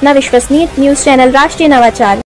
अपना विश्वसनीय news channel राष्ट्रीय नवाचार।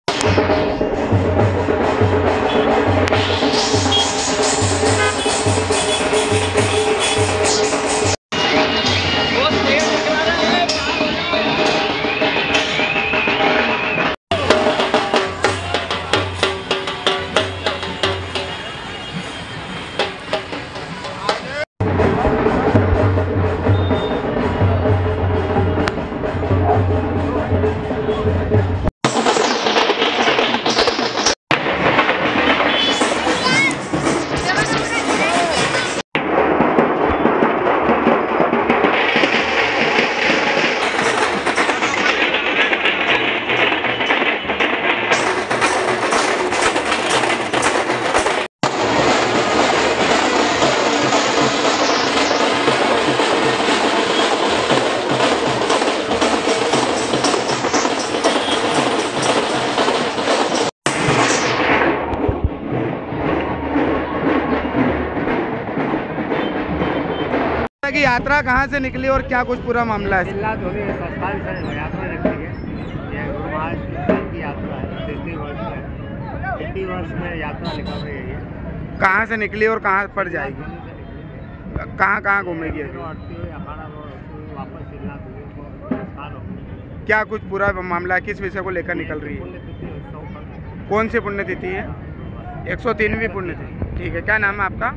की यात्रा कहाँ से निकली और क्या कुछ पूरा मामला है? यात्रा निकली है। ये गुरु महाराज की यात्रा है। 80 वर्ष में यात्रा निकल रही है। ये कहाँ से निकली और कहाँ पर जाएगी? कहाँ कहाँ घूमेगी? क्या कुछ पूरा मामला है? किस विषय को लेकर निकल रही है? कौन सी पुण्यतिथि है? 103वीं पुण्यतिथि। ठीक है, क्या नाम है आपका?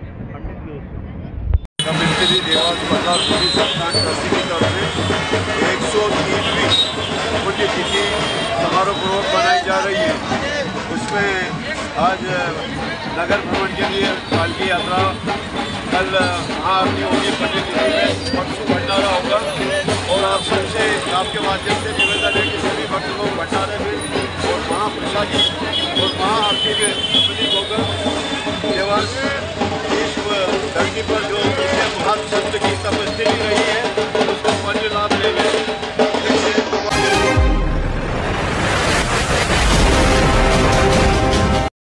कमिश्री देवास बाजार पूरी संस्थान ट्रस्टी की तरफ से 103वीं पुण्यतिथि समारोहपूर्वक बनाई जा रही है। उसमें आज नगर भ्रमण के लिए पालकी यात्रा, कल महाआरती होगी पुण्यतिथि में, परसों भंडारा होगा और आप सबसे आपके माध्यम से निवेदन है कि सभी भक्त लोग भंडारे में और महाप्रसादी और महाआरती में सम्मिलित होकर देवास धरती पर जो महान संत की तपस्या रही है